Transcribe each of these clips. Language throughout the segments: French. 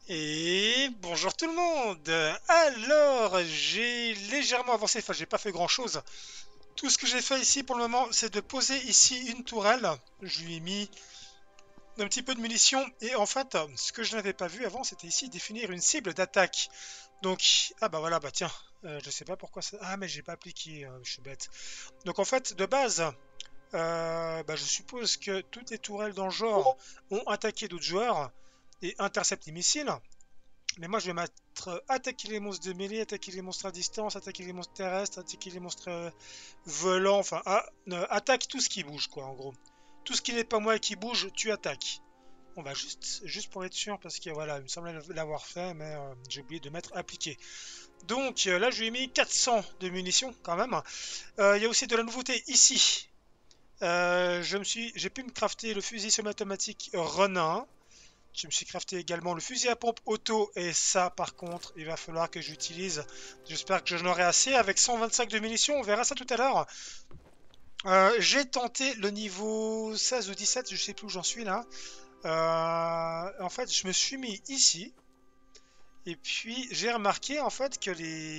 Et bonjour tout le monde. Alors, j'ai légèrement avancé, enfin j'ai pas fait grand chose. Tout ce que j'ai fait ici pour le moment, c'est de poser ici une tourelle. Je lui ai mis un petit peu de munitions. Et en fait, ce que je n'avais pas vu avant, c'était ici définir une cible d'attaque. Donc, ah bah voilà, bah tiens, je sais pas pourquoi ça... Ah mais j'ai pas appliqué, je suis bête. Donc en fait, de base, bah, je suppose que toutes les tourelles dans le genre ont attaqué d'autres joueurs et interceptent les missiles. Mais moi, je vais mettre attaquer les monstres de mêlée, attaquer les monstres à distance, attaquer les monstres terrestres, attaquer les monstres volants. Enfin, attaque tout ce qui bouge, quoi, en gros. Tout ce qui n'est pas moi et qui bouge, tu attaques. On va juste pour être sûr, parce que voilà, il me semblait l'avoir fait, mais j'ai oublié de mettre appliqué. Donc là, je lui ai mis 400 de munitions quand même. Il y a aussi de la nouveauté ici. J'ai pu me crafter le fusil semi-automatique Ronin. Je me suis crafté également le fusil à pompe auto et ça par contre il va falloir que j'utilise. J'espère que j'en aurai assez avec 125 de munitions, on verra ça tout à l'heure. J'ai tenté le niveau 16 ou 17, je sais plus où j'en suis là. En fait je me suis mis ici et puis j'ai remarqué en fait que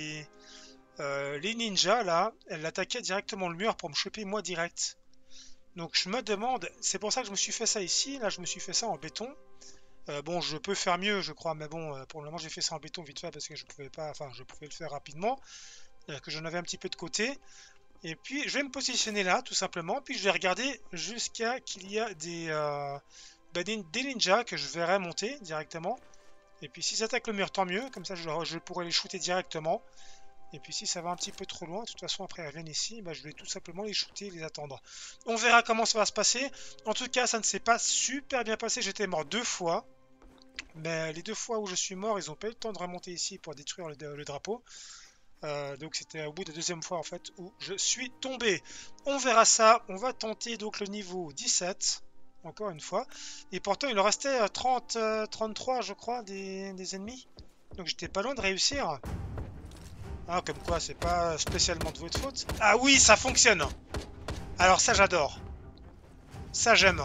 les ninjas là, elles attaquaient directement le mur pour me choper moi direct. Donc je me demande, c'est pour ça que je me suis fait ça ici, là je me suis fait ça en béton. Bon, je peux faire mieux, je crois, mais bon, pour le moment, j'ai fait ça en béton vite fait parce que je pouvais pas, enfin, je pouvais le faire rapidement, que j'en avais un petit peu de côté. Et puis, je vais me positionner là, tout simplement, puis je vais regarder jusqu'à qu'il y a bah, des ninjas que je verrai monter directement. Et puis, s'ils attaquent le mur, tant mieux, comme ça, je pourrai les shooter directement. Et puis, si ça va un petit peu trop loin, de toute façon, après, elles viennent ici, bah, je vais tout simplement les shooter et les attendre. On verra comment ça va se passer. En tout cas, ça ne s'est pas super bien passé, j'étais mort 2 fois. Mais les 2 fois où je suis mort, ils n'ont pas eu le temps de remonter ici pour détruire le drapeau. Donc c'était au bout de la deuxième fois en fait où je suis tombé. On verra ça. On va tenter donc le niveau 17. Encore une fois. Et pourtant il en restait 30, 33 je crois des ennemis. Donc j'étais pas loin de réussir. Ah, comme quoi c'est pas spécialement de votre faute. Ah oui, ça fonctionne. Alors ça j'adore. Ça j'aime.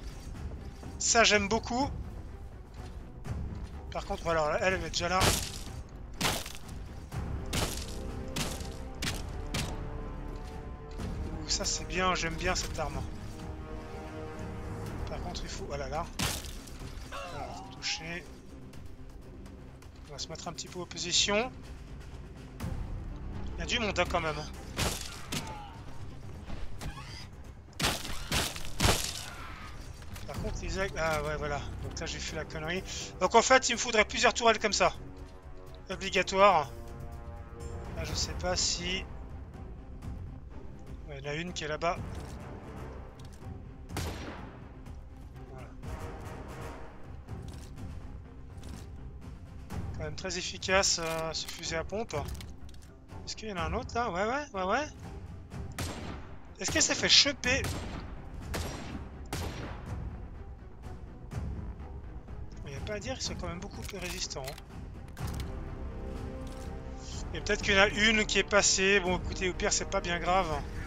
Ça j'aime beaucoup. Par contre, voilà, elle est déjà là. Ouh, ça c'est bien, j'aime bien cette arme. Par contre, il faut... Voilà, là. Voilà, toucher. On va se mettre un petit peu en position. Il y a du monde hein, quand même. Par contre, les aigles... Ah ouais, voilà. Donc là, j'ai fait la connerie. Donc en fait, il me faudrait plusieurs tourelles comme ça. Obligatoire. Là, je sais pas si... Ouais, il y en a une qui est là-bas. Voilà. Quand même très efficace, ce fusil à pompe. Est-ce qu'il y en a un autre là? Ouais, ouais, ouais, ouais. Est-ce qu'elle s'est fait choper? Il n'y a pas à dire qu'ils sont quand même beaucoup plus résistants. Et peut-être qu'il y en a une qui est passée. Bon, écoutez, au pire, c'est pas bien grave.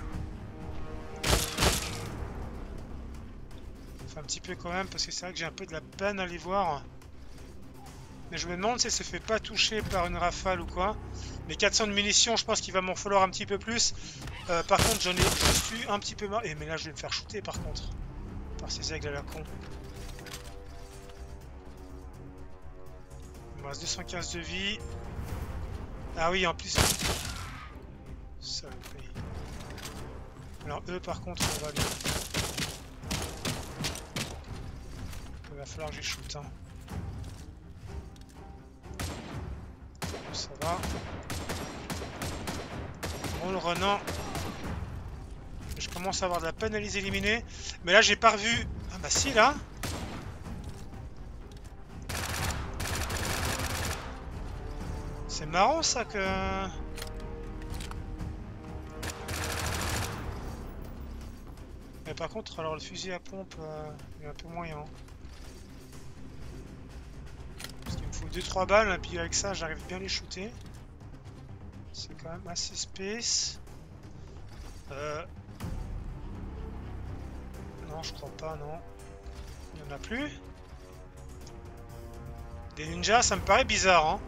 Enfin, un petit peu quand même, parce que c'est vrai que j'ai un peu de la peine à les voir. Mais je me demande si elle se fait pas toucher par une rafale ou quoi. Mais 400 de munitions, je pense qu'il va m'en falloir un petit peu plus. Par contre, j'en ai juste eu un petit peu marre. Et mais là, je vais me faire shooter par contre. Par ces aigles à la con. Il me reste 215 de vie. Ah oui, en plus... Saloperie. Alors eux, par contre, on va bien. Il va falloir que j'y shoot. Hein. Ça va. Bon, le Renan. Je commence à avoir de la peine à les éliminer. Mais là, j'ai pas revu... Ah bah si, là. C'est marrant, ça, que... Mais par contre, alors le fusil à pompe, il est un peu moyen. Parce qu'il me faut 2-3 balles, et puis avec ça, j'arrive bien à les shooter. C'est quand même assez space. Non, je crois pas, non. Il n'y en a plus. Des ninjas, ça me paraît bizarre, hein.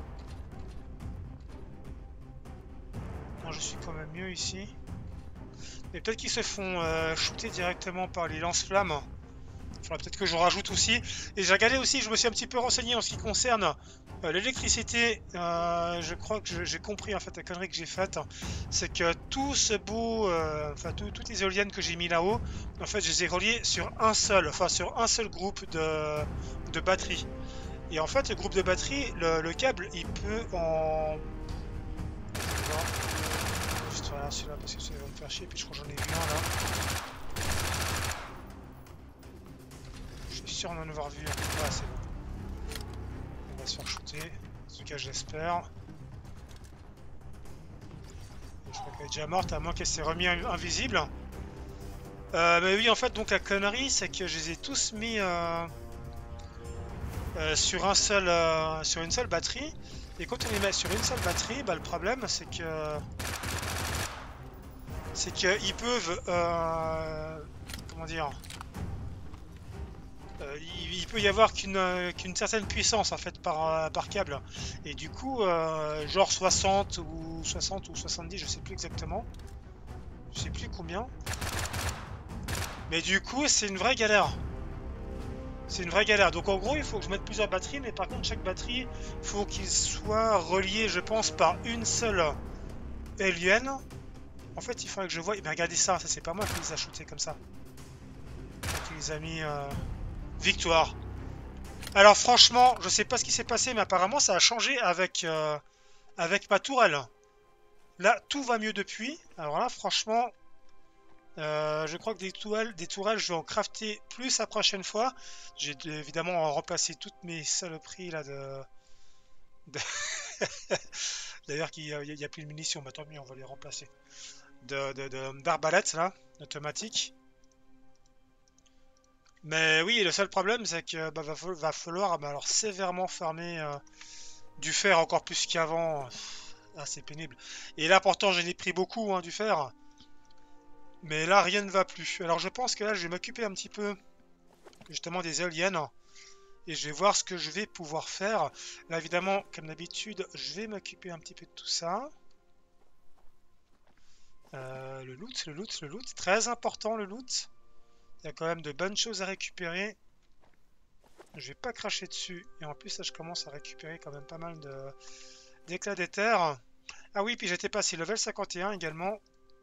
Non, je suis quand même mieux ici. Mais peut-être qu'ils se font shooter directement par les lance-flammes. Il faudra peut-être que je rajoute aussi. Et j'ai regardé aussi, je me suis un petit peu renseigné en ce qui concerne l'électricité. Je crois que j'ai compris en fait la connerie que j'ai faite. C'est que tout ce beau, enfin toutes les éoliennes que j'ai mis là-haut, en fait je les ai reliées sur un seul, enfin sur un seul groupe de batterie. Et en fait le groupe de batterie, le câble il peut en... Juste voilà celui-là parce que ça va me faire chier, puis je crois que j'en ai vu un là. Je suis sûr d'en avoir vu un. Ouais, c'est bon. On va se faire shooter. En tout cas, j'espère. Je crois qu'elle est déjà morte, à moins qu'elle s'est remis invisible. Mais oui, en fait, donc la connerie, c'est que je les ai tous mis sur sur une seule batterie. Et quand on les met sur une seule batterie, bah, le problème, c'est qu'ils peuvent, comment dire, il peut y avoir qu'une certaine puissance en fait par câble. Et du coup, genre 60 ou 70, je sais plus exactement. Je sais plus combien. Mais du coup, c'est une vraie galère. C'est une vraie galère. Donc en gros, il faut que je mette plusieurs batteries. Mais par contre, chaque batterie, faut qu'il soit relié, je pense, par une seule alien. En fait, il faudrait que je voie... Mais regardez ça, ça c'est pas moi qui les a shootés comme ça. Qui les a mis... Victoire. Alors franchement, je sais pas ce qui s'est passé, mais apparemment ça a changé avec ma tourelle. Là, tout va mieux depuis. Alors là, franchement, je crois que des tourelles, je vais en crafter plus la prochaine fois. J'ai évidemment remplacé toutes mes saloperies là de- D'ailleurs, il y a plus de munitions, mais tant mieux, on va les remplacer. D'arbalètes là, automatiques. Mais oui, le seul problème, c'est que bah, va falloir bah, alors sévèrement farmer du fer encore plus qu'avant. Ah, c'est pénible. Et là, pourtant, j'en ai pris beaucoup hein, du fer. Mais là, rien ne va plus. Alors, je pense que là, je vais m'occuper un petit peu justement des éoliennes. Et je vais voir ce que je vais pouvoir faire. Là, évidemment, comme d'habitude, je vais m'occuper un petit peu de tout ça. Le loot, le loot, le loot. Très important, le loot. Il y a quand même de bonnes choses à récupérer. Je vais pas cracher dessus. Et en plus, là, je commence à récupérer quand même pas mal d'éclats d'éther. Ah oui, puis j'étais passé level 51 également.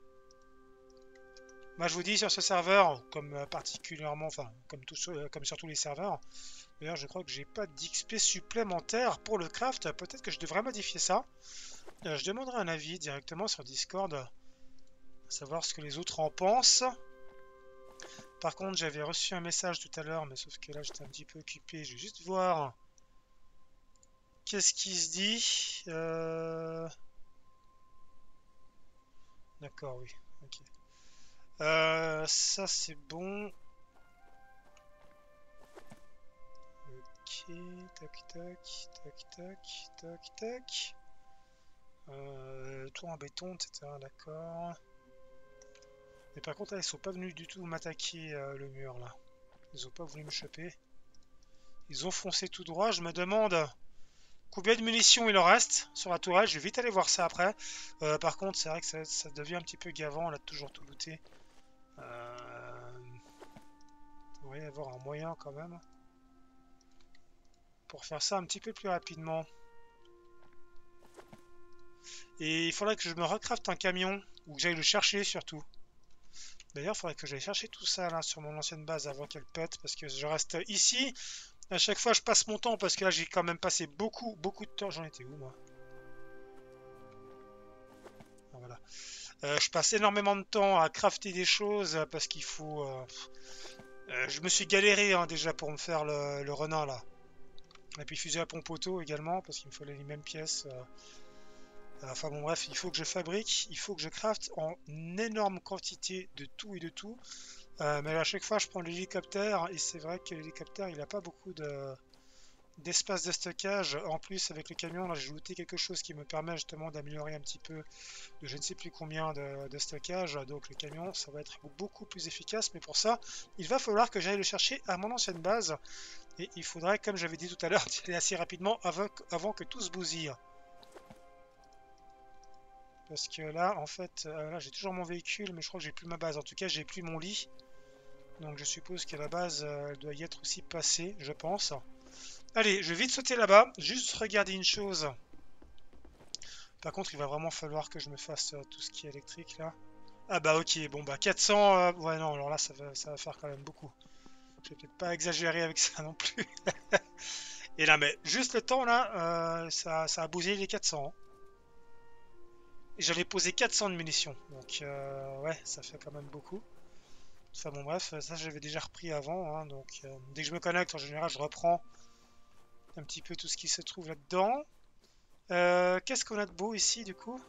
Moi, je vous dis sur ce serveur, comme particulièrement, enfin, comme sur tous les serveurs. D'ailleurs, je crois que j'ai pas d'XP supplémentaire pour le craft. Peut-être que je devrais modifier ça. Je demanderai un avis directement sur Discord. Savoir ce que les autres en pensent. Par contre, j'avais reçu un message tout à l'heure, mais sauf que là, j'étais un petit peu occupé. Je vais juste voir qu'est-ce qui se dit. D'accord, oui. Ok. Ça, c'est bon. Ok, tac, tac, tac, tac, tac, tac. Tour en béton, etc. D'accord. Mais par contre, là, ils sont pas venus du tout m'attaquer le mur, là. Ils ont pas voulu me choper. Ils ont foncé tout droit. Je me demande combien de munitions il en reste sur la tourelle. Je vais vite aller voir ça après. Par contre, c'est vrai que ça devient un petit peu gavant. On a toujours tout looté. Il devrait y avoir un moyen quand même pour faire ça un petit peu plus rapidement. Et il faudrait que je me recrafte un camion ou que j'aille le chercher surtout. D'ailleurs, il faudrait que j'aille chercher tout ça là sur mon ancienne base avant qu'elle pète parce que je reste ici. À chaque fois, je passe mon temps parce que là, j'ai quand même passé beaucoup de temps. J'en étais où moi? Ah, voilà. Je passe énormément de temps à crafter des choses parce qu'il faut. Je me suis galéré hein, déjà pour me faire le renard là. Et puis fusil à pompe auto également parce qu'il me fallait les mêmes pièces. Enfin bon bref, il faut que je fabrique, il faut que je crafte en énorme quantité de tout et de tout. Mais à chaque fois je prends l'hélicoptère et c'est vrai que l'hélicoptère il n'a pas beaucoup d'espace de stockage. En plus avec le camion là j'ai looté quelque chose qui me permet justement d'améliorer un petit peu de je ne sais plus combien de stockage. Donc le camion ça va être beaucoup plus efficace. Mais pour ça il va falloir que j'aille le chercher à mon ancienne base. Et il faudrait, comme j'avais dit tout à l'heure, y aller assez rapidement avant que tout se bousille. Parce que là, en fait, là j'ai toujours mon véhicule, mais je crois que j'ai plus ma base. En tout cas, j'ai plus mon lit. Donc je suppose que la base, elle doit y être aussi passée, je pense. Allez, je vais vite sauter là-bas. Juste regarder une chose. Par contre, il va vraiment falloir que je me fasse tout ce qui est électrique là. Ah bah ok, bon bah 400, ouais non, alors là ça va faire quand même beaucoup. Je vais peut-être pas exagérer avec ça non plus. Et là, mais juste le temps là, ça a bousillé les 400. Hein. Et j'avais posé 400 de munitions, donc ouais, ça fait quand même beaucoup. Enfin bon bref, ça j'avais déjà repris avant, hein, donc dès que je me connecte, en général, je reprends un petit peu tout ce qui se trouve là-dedans. Qu'est-ce qu'on a de beau ici du coup?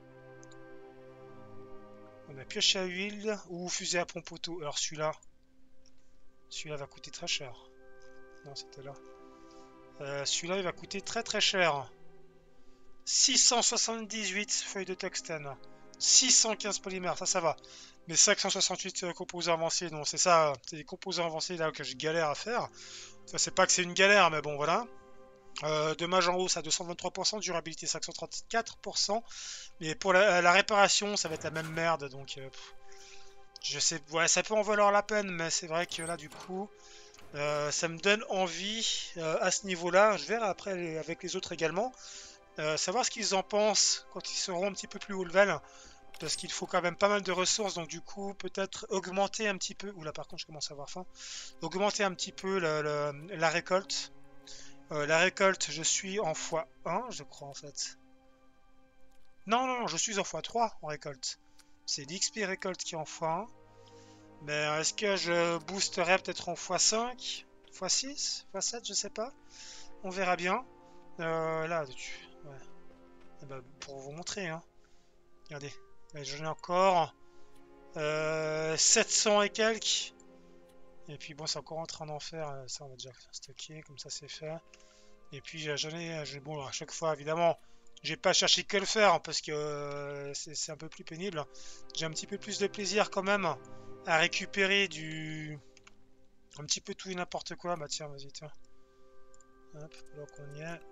On a pioche à huile ou fusil à pompe auto. Alors celui-là va coûter très cher. Non, c'était là. Celui-là, il va coûter très très cher. 678 feuilles de tungstène. 615 polymères, ça va. Mais 568 composants avancés, non, c'est ça, c'est des composants avancés là que je galère à faire. Enfin, c'est pas que c'est une galère, mais bon, voilà. Dommage en hausse à 223%, durabilité 534%. Mais pour la réparation, ça va être la même merde, donc je sais, ouais, ça peut en valoir la peine, mais c'est vrai que là, du coup, ça me donne envie à ce niveau-là. Je verrai après avec les autres également. Savoir ce qu'ils en pensent quand ils seront un petit peu plus haut level. Parce qu'il faut quand même pas mal de ressources. Donc du coup, peut-être augmenter un petit peu. Oula, par contre, je commence à avoir faim. Augmenter un petit peu la récolte. La récolte, je suis en x1, je crois en fait. Non, non, non, je suis en x3 en récolte. C'est l'XP récolte qui est en x1. Mais est-ce que je boosterai peut-être en x5, x6, x7, je sais pas. On verra bien. Là, ouais. Eh ben, pour vous montrer, hein. Regardez, j'en ai encore 700 et quelques. Et puis bon, c'est encore en train d'en faire. Ça, on va déjà stocker, comme ça c'est fait. Et puis j'en ai, bon, à chaque fois, évidemment, j'ai pas cherché que le faire hein, parce que c'est un peu plus pénible. J'ai un petit peu plus de plaisir quand même à récupérer un petit peu tout et n'importe quoi. Bah tiens, vas-y, tiens. Hop, là qu'on y est.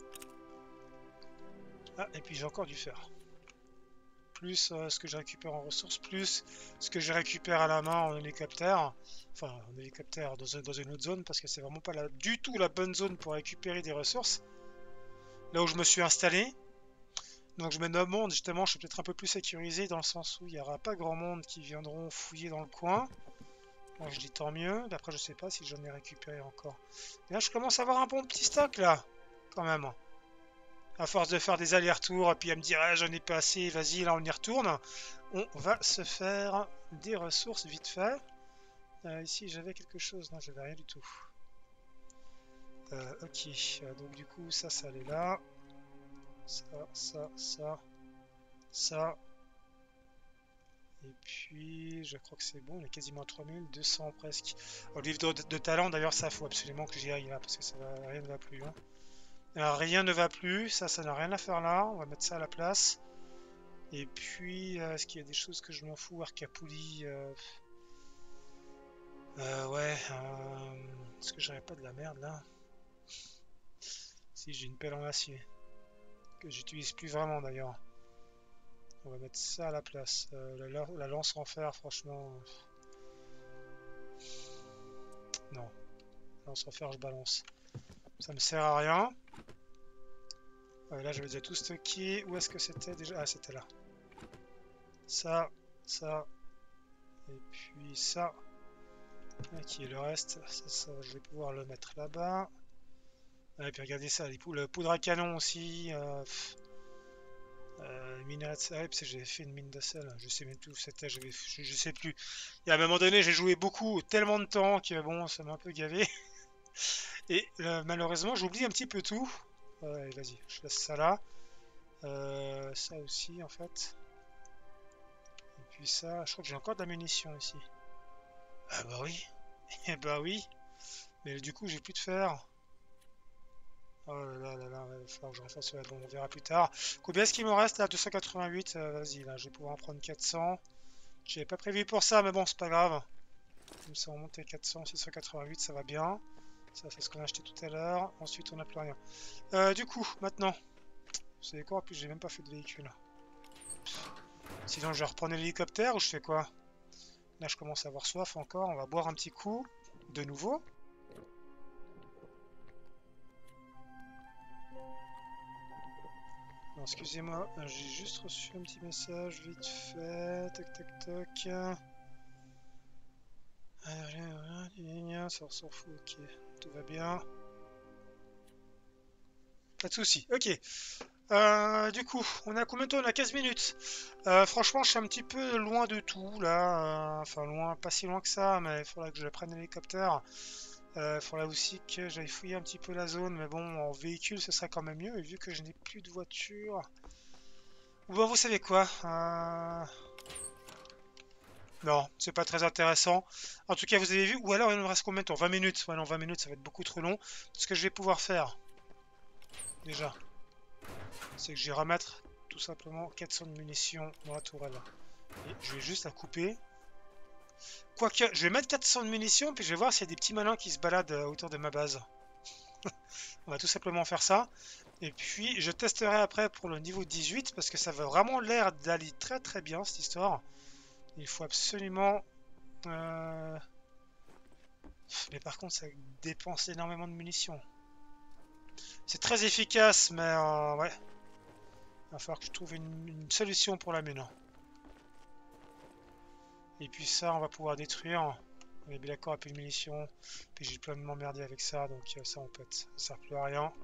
Ah, et puis j'ai encore du fer. Plus ce que je récupère en ressources, plus ce que je récupère à la main en hélicoptère. Enfin, en hélicoptère dans une autre zone, parce que c'est vraiment pas du tout la bonne zone pour récupérer des ressources. Là où je me suis installé. Donc je me demande justement, je suis peut-être un peu plus sécurisé dans le sens où il n'y aura pas grand monde qui viendront fouiller dans le coin. Moi je dis tant mieux, d'après je sais pas si j'en ai récupéré encore. Mais là je commence à avoir un bon petit stock là, quand même. À force de faire des allers-retours et puis à me dire ah, j'en ai pas assez, vas-y là on y retourne. On va se faire des ressources vite fait. Ici j'avais quelque chose, non j'avais rien du tout. Ok, donc du coup ça allait là. Ça. Et puis, je crois que c'est bon, il est quasiment à 3200 presque. Au livre de talent, d'ailleurs, ça, faut absolument que j'y aille là, parce que rien ne va plus. Hein. Alors, rien ne va plus, ça n'a rien à faire là, on va mettre ça à la place. Et puis, est-ce qu'il y a des choses que je m'en fous? Arcapuli, ouais, est-ce que j'aurais pas de la merde là? Si, j'ai une pelle en acier, que j'utilise plus vraiment d'ailleurs. On va mettre ça à la place. La lance en fer, franchement... non. Lance en fer, je balance. Ça me sert à rien. Là, j'avais déjà tout stocké. Où est-ce que c'était déjà? Ah, c'était là. Ça. Et puis ça. Ok, le reste, ça, je vais pouvoir le mettre là-bas. Et puis regardez ça, le poudre à canon aussi. Minerai de sel, parce que j'avais fait une mine de sel, je sais même plus où c'était, je sais plus. Et à un moment donné, j'ai joué beaucoup, tellement de temps que bon, ça m'a un peu gavé. Et malheureusement, j'oublie un petit peu tout. Ouais, vas-y, je laisse ça là. Ça aussi, en fait. Et puis ça, je crois que j'ai encore de la munition ici. Ah bah oui. Eh bah oui. Mais du coup, j'ai plus de fer. Oh là là là, il va falloir que je refasse. Ouais, bon, on verra plus tard. Combien est-ce qu'il me reste là? 288. Vas-y, là, je vais pouvoir en prendre 400. J'avais pas prévu pour ça, mais bon, c'est pas grave. Comme ça, on monte à 400, 688, ça va bien. Ça, c'est ce qu'on a acheté tout à l'heure. Ensuite, on n'a plus rien. Du coup, maintenant, vous savez quoi? En plus, j'ai même pas fait de véhicule. Sinon, je vais reprendre l'hélicoptère ou je fais quoi? Là, je commence à avoir soif encore. On va boire un petit coup. De nouveau. Non, excusez-moi, j'ai juste reçu un petit message vite fait. Tac, tac, tac. Ça on s'en fout, ok. Tout va bien. Pas de soucis, ok. Du coup, on a combien de temps? On a 15 minutes. Franchement, je suis un petit peu loin de tout là. Enfin, loin, pas si loin que ça, mais il faudra que je prenne l'hélicoptère. Il faudra aussi que j'aille fouiller un petit peu la zone. Mais bon, en véhicule, ce sera quand même mieux. Et vu que je n'ai plus de voiture. Bon, vous savez quoi? Non, c'est pas très intéressant. En tout cas, vous avez vu. Ou alors, il me reste combien de temps? 20 minutes. Ouais, non, 20 minutes, ça va être beaucoup trop long. Ce que je vais pouvoir faire, déjà, c'est que je vais remettre tout simplement 400 de munitions dans la tourelle. Et je vais juste la couper. Quoique, je vais mettre 400 de munitions, puis je vais voir s'il y a des petits malins qui se baladent autour de ma base. On va tout simplement faire ça. Et puis, je testerai après pour le niveau 18, parce que ça va vraiment l'air d'aller très très bien, cette histoire. Il faut absolument... Mais par contre, ça dépense énormément de munitions. C'est très efficace, mais ouais. Il va falloir que je trouve une solution pour la mine. Et puis ça, on va pouvoir détruire. On est bien d'accord, à plus de munitions. Puis j'ai plein de m'emmerder avec ça, donc ça on pète. Ça sert plus à rien.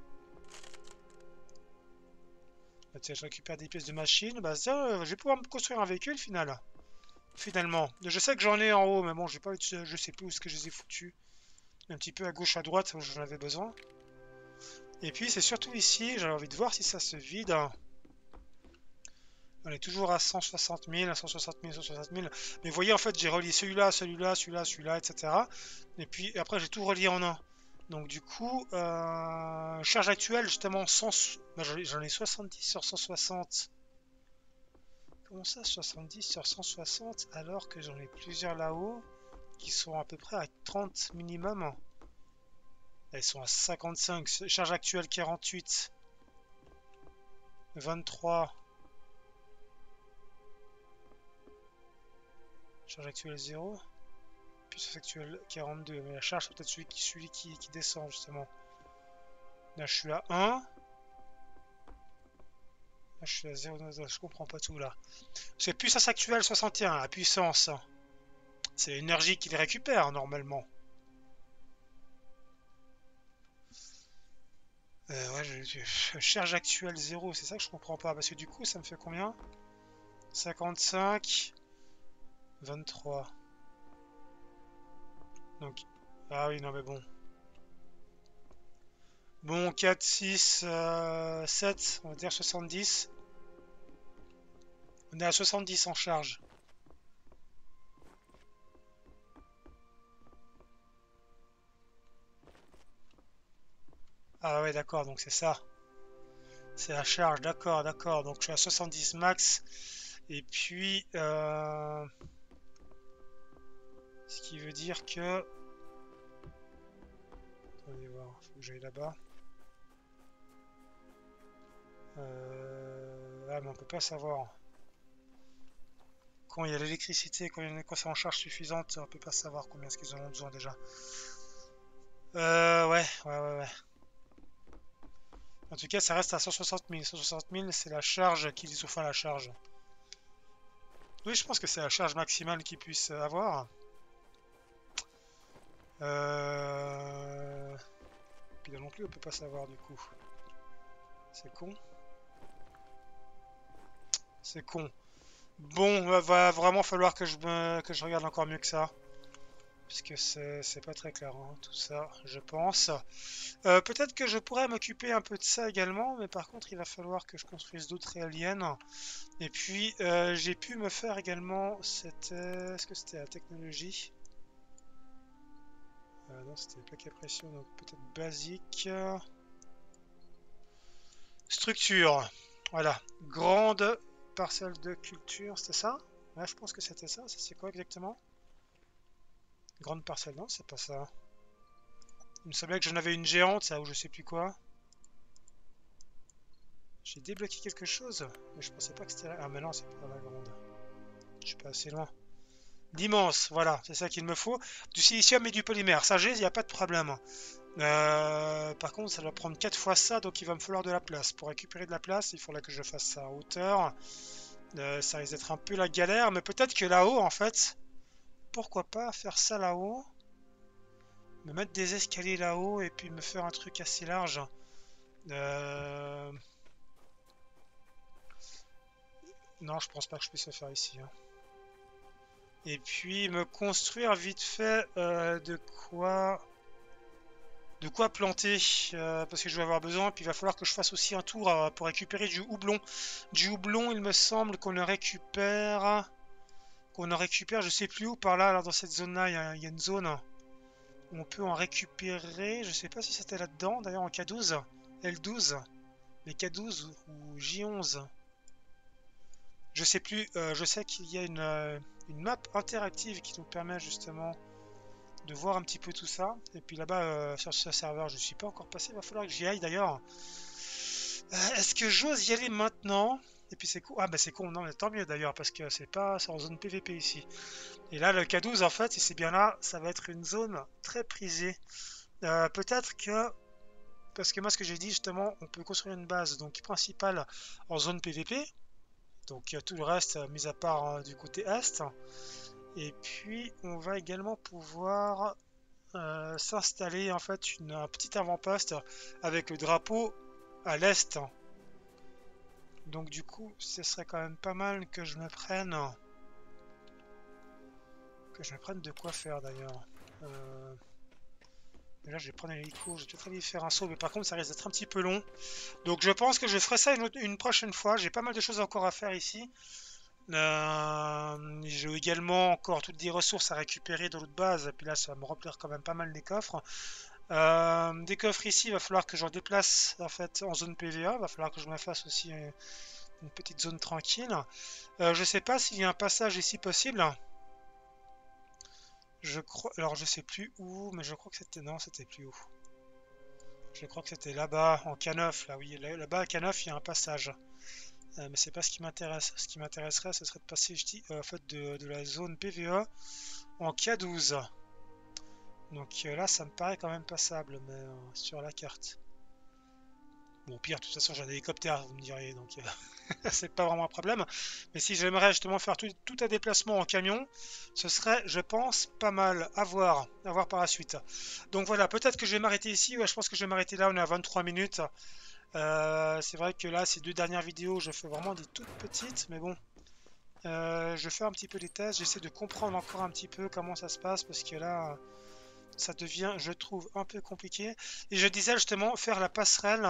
Bah, tiens, je récupère des pièces de machine. Bah tiens, je vais pouvoir me construire un véhicule finalement. Je sais que j'en ai en haut, mais bon, j'ai pas, je sais plus où est-ce que je les ai foutus. Un petit peu à gauche, à droite, où j'en avais besoin. Et puis c'est surtout ici, j'avais envie de voir si ça se vide. On est toujours à 160 000, à 160 000, 160 000. Mais vous voyez, en fait, j'ai relié celui-là, celui-là, celui-là, celui-là, etc. Et puis après, j'ai tout relié en un. Donc du coup, charge actuelle, justement, 100, bah, j'en ai 70 sur 160. Comment ça, 70 sur 160, alors que j'en ai plusieurs là-haut, qui sont à peu près à 30 minimum. Elles sont à 55. Charge actuelle 48. 23. Charge actuelle 0. Puissance actuelle 42. Mais la charge, c'est peut-être celui qui descend, justement. Là, je suis à 1. Là, je suis à 0. Je comprends pas tout, là. C'est puissance actuelle 61. La puissance, c'est l'énergie qu'il récupère, normalement. Ouais, charge actuelle 0. C'est ça que je comprends pas. Parce que du coup, ça me fait combien? 55. 23. Donc, ah oui, non mais bon. Bon, 4, 6, 7, on va dire 70. On est à 70 en charge. Ah ouais, d'accord, donc c'est ça. C'est la charge, d'accord, d'accord. Donc je suis à 70 max. Et puis, ce qui veut dire que... Attendez voir, faut que j'aille là-bas. Ah, mais on peut pas savoir. Quand il y a l'électricité, quand c'est en charge suffisante, on peut pas savoir combien est-ce qu'ils en ont besoin déjà. Ouais. En tout cas, ça reste à 160 000. 160 000, c'est la charge qu'ils ont, enfin la charge. Oui, je pense que c'est la charge maximale qu'ils puissent avoir. Puis là non plus, on peut pas savoir du coup. C'est con. C'est con. Bon, va vraiment falloir que je regarde encore mieux que ça. Puisque c'est pas très clair, hein, tout ça, je pense. Peut-être que je pourrais m'occuper un peu de ça également, mais par contre, il va falloir que je construise d'autres éoliennes. Et puis, j'ai pu me faire également, est-ce que c'était la technologie? Non, c'était plaque à pression, donc peut-être basique. Structure. Voilà. Grande parcelle de culture, c'était ça? Ouais, je pense que c'était ça. Ça, c'est quoi exactement? Grande parcelle, non, c'est pas ça. Il me semblait que j'en avais une géante, ça, ou je sais plus quoi. J'ai débloqué quelque chose, mais je pensais pas que c'était là. Ah, mais non, c'est pas la grande. Je suis pas assez loin. L'immense, voilà, c'est ça qu'il me faut. Du silicium et du polymère, ça j'ai, il n'y a pas de problème. Par contre, ça va prendre 4 fois ça, donc il va me falloir de la place. Pour récupérer de la place, il faudra que je fasse ça à hauteur. Ça risque d'être un peu la galère, mais peut-être que là-haut, en fait, pourquoi pas faire ça là-haut, me mettre des escaliers là-haut et puis me faire un truc assez large. Euh, Non, je pense pas que je puisse le faire ici, hein. Et puis me construire vite fait de quoi planter, parce que je vais avoir besoin. Puis il va falloir que je fasse aussi un tour pour récupérer du houblon. Du houblon, il me semble qu'on le récupère, je sais plus où, par là, dans cette zone-là, il y a une zone où on peut en récupérer. Je sais pas si c'était là-dedans, d'ailleurs en K12, L12, mais K12 ou J11. Je sais plus, je sais qu'il y a une map interactive qui nous permet justement de voir un petit peu tout ça. Et puis là-bas, sur ce serveur, je ne suis pas encore passé, il va falloir que j'y aille d'ailleurs. Est-ce que j'ose y aller maintenant? Et puis c'est cool. Ah bah c'est con, non mais tant mieux d'ailleurs, parce que c'est en zone PVP ici. Et là, le K12, en fait, si c'est bien là, ça va être une zone très prisée. Peut-être que, parce que moi ce que j'ai dit justement, on peut construire une base donc principale en zone PVP. Donc tout le reste, mis à part du côté est. Et puis on va également pouvoir s'installer en fait un petit avant-poste avec le drapeau à l'est. Donc du coup, ce serait quand même pas mal que je me prenne de quoi faire d'ailleurs. Là, je vais prendre un hélico, je vais peut-être aller faire un saut, mais par contre, ça risque d'être un petit peu long. Donc, je pense que je ferai ça une prochaine fois. J'ai pas mal de choses encore à faire ici. J'ai également encore toutes des ressources à récupérer dans l'autre base. Et puis là, ça va me remplir quand même pas mal des coffres. Des coffres ici, il va falloir que j'en déplace en fait en zone PVA. Il va falloir que je me fasse aussi une petite zone tranquille. Je sais pas s'il y a un passage ici possible. Je crois, alors je sais plus où, mais je crois que c'était, non, c'était plus haut. Je crois que c'était là-bas en K9, là oui, là-bas à K9 il y a un passage. Mais c'est pas ce qui m'intéresse. Ce qui m'intéresserait, ce serait de passer, je dis, en fait, de la zone PVE en K12. Donc là, ça me paraît quand même passable, mais sur la carte. Bon, au pire, de toute façon, j'ai un hélicoptère, vous me diriez, donc c'est pas vraiment un problème. Mais si j'aimerais justement faire tout un déplacement en camion, ce serait, je pense, pas mal à voir par la suite. Donc voilà, peut-être que je vais m'arrêter ici. Ouais, je pense que je vais m'arrêter là, on est à 23 minutes. C'est vrai que là, ces deux dernières vidéos, je fais vraiment des toutes petites, mais bon. Je fais un petit peu des tests, j'essaie de comprendre encore un petit peu comment ça se passe, parce que là, ça devient, je trouve, un peu compliqué. Et je disais justement, faire la passerelle.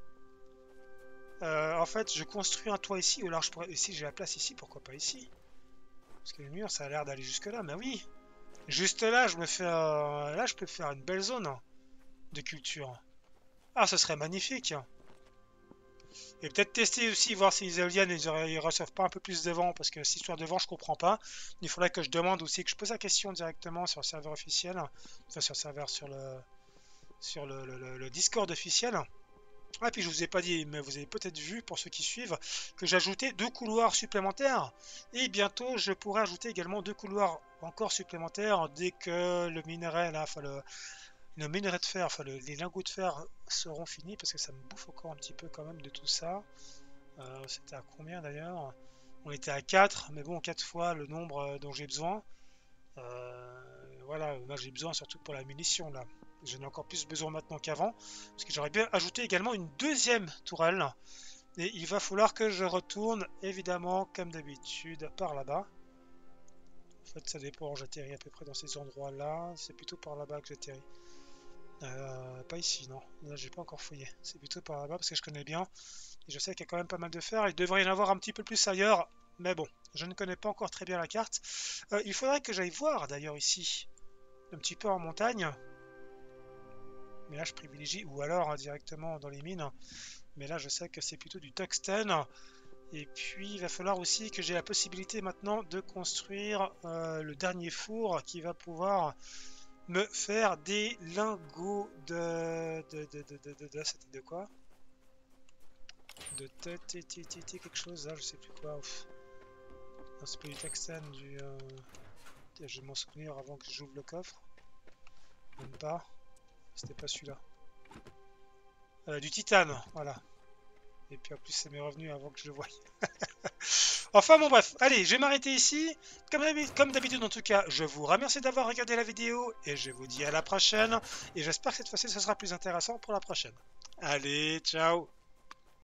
En fait, je construis un toit ici, ou alors si j'ai la place ici, pourquoi pas ici? Parce que le mur, ça a l'air d'aller jusque là, mais oui. Juste là, je peux faire une belle zone de culture. Ah, ce serait magnifique. Et peut-être tester aussi, voir si les éoliennes, ils reçoivent pas un peu plus de vent, parce que cette histoire de vent, je comprends pas. Il faudrait que je demande aussi, que je pose la question directement sur le serveur officiel, enfin sur le serveur, sur le Discord officiel. Ah, puis je vous ai pas dit, mais vous avez peut-être vu, pour ceux qui suivent, que j'ai ajouté 2 couloirs supplémentaires. Et bientôt, je pourrai ajouter également 2 couloirs encore supplémentaires dès que le minerai, là, enfin le minerai de fer, enfin les lingots de fer seront finis, parce que ça me bouffe encore un petit peu quand même de tout ça. C'était à combien d'ailleurs? On était à 4, mais bon, 4 fois le nombre dont j'ai besoin. Voilà, là j'ai besoin surtout pour la munition là. J'en ai encore plus besoin maintenant qu'avant, parce que j'aurais bien ajouté également une deuxième tourelle. Et il va falloir que je retourne, évidemment, comme d'habitude, par là-bas. En fait, ça dépend, j'atterris à peu près dans ces endroits-là. C'est plutôt par là-bas que j'atterris. Pas ici, non. Là, j'ai pas encore fouillé. C'est plutôt par là-bas, parce que je connais bien. Et je sais qu'il y a quand même pas mal de fer. Il devrait y en avoir un petit peu plus ailleurs. Mais bon, je ne connais pas encore très bien la carte. Il faudrait que j'aille voir, d'ailleurs, ici. Un petit peu en montagne. Mais là, je privilégie. Ou alors, directement dans les mines. Mais là, je sais que c'est plutôt du tungstène. Et puis, il va falloir aussi que j'ai la possibilité maintenant de construire le dernier four qui va pouvoir me faire des lingots c'était de quoi? De quelque chose là, je sais plus quoi. Ouf. Non, c'est pas du tungstène, je vais m'en souvenir avant que j'ouvre le coffre. Même pas. C'était pas celui-là. Du titane, voilà. Et puis en plus, ça m'est revenu avant que je le voie. Enfin bon bref, allez, je vais m'arrêter ici. Comme d'habitude en tout cas, je vous remercie d'avoir regardé la vidéo et je vous dis à la prochaine. Et j'espère que cette fois-ci, ce sera plus intéressant pour la prochaine. Allez, ciao!